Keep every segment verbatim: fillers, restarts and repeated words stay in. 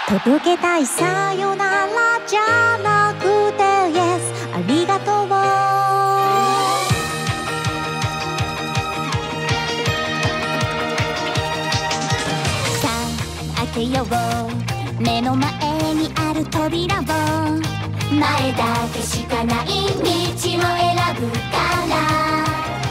届けたいさよならじゃなくて Yes ありがとう。さあ開けよう目の前にある扉を、前だけしかない道を選ぶから。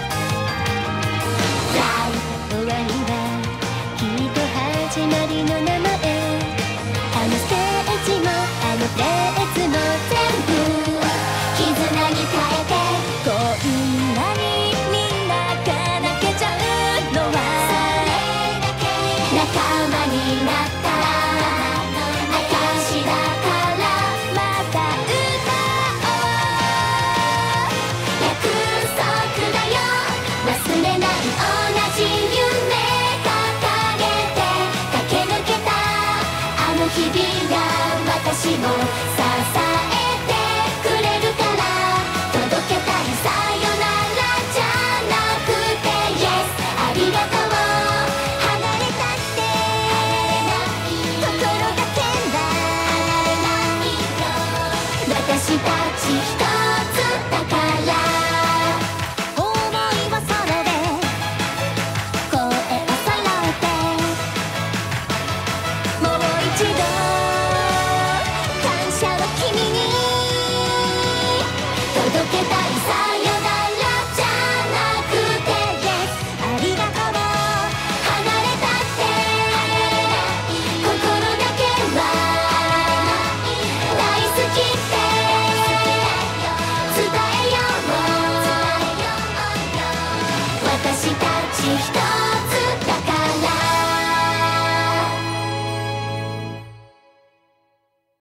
終わりはきっと始まりの名前、あのステージもあのフレーズも全部絆に変えて、こんなにみんなが泣けちゃうのはそれだけ仲間になった証だから、また歌おう。約束だよ忘れない同じ夢掲げて駆け抜けたあの日々が私を支えてくれるから、届けたいさよならじゃなくて Yes ありがとう。離れたって心だけは私たち一つだから。想いはそれで声を揃えてもう一度感謝を君に届けたいさよならじゃなくて Yes ありがとう。離れたって心だけは大好きって伝えよう。私たち一つ